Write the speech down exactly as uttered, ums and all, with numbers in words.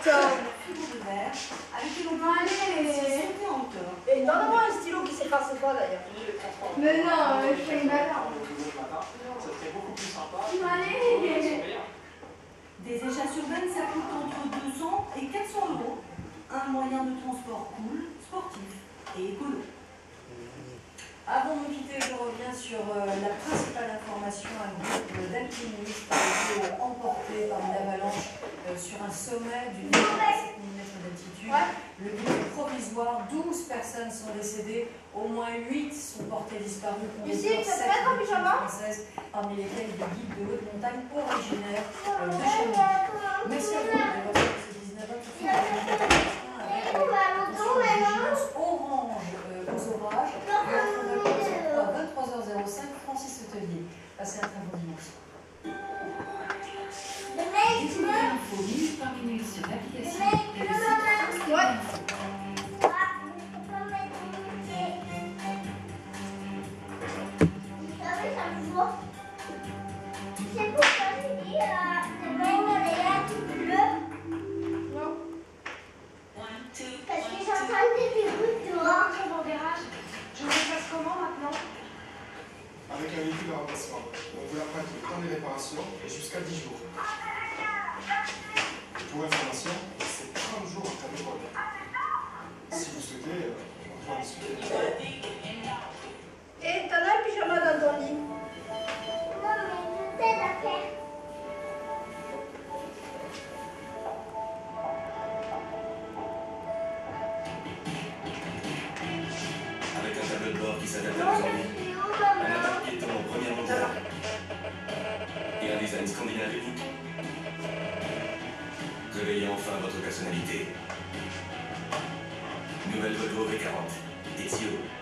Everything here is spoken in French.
frigo de verre avec l'on peut sauter en hauteur. Et donne-moi un stylo qui s'efface pas d'ailleurs. Mais non, euh, je fais une bagarre. Ça serait beaucoup plus sympa. Allez. Des échasses urbaines, ça coûte entre deux cents et quatre cents euros. Un moyen de transport cool, sportif et écolo. Avant de nous quitter, je reviens sur euh, la principale information. Un groupe d'alpinistes a été emporté par une avalanche euh, sur un sommet d'une sept mille mètres d'altitude. Ouais. Le bilan est provisoire, douze personnes sont décédées, au moins huit sont portées disparues, Ici, ça te fait un pyjama françaises, parmi lesquelles des guides de haute montagne originaires euh, de Chamonix. Merci à vous de votre dix-neuf heures pour faire avec vigilance orange euh, aux orages. À vingt-trois heures zéro cinq, Francis Hôtelier. Passez un très bon dimanche. Découvrez l'info minute par minute sur l'application et le site France Télévisions. Ouais. C'est pourquoi j'ai dit euh, le bain est là tout bleu. Non. Parce que j'entends des bruits dehors. Je m'en dérange. Je me fasse comment maintenant? Avec un véhicule de remplacement. On vous l'apprête le temps des réparations et jusqu'à dix jours. Et pour information, c'est trente jours en cas de vol. Si vous souhaitez, euh, on peut en discuter. Et t'en as un pyjama dans ton lit? Non, mais je t'aide à faire. Avec un tableau de bord qui s'adapte à Non, vos je envies, suis où, un maman? appart piéton en première mondiale et un design scandinave unique. Réveillez enfin votre personnalité. Nouvelle Volvo V quarante. Ezio.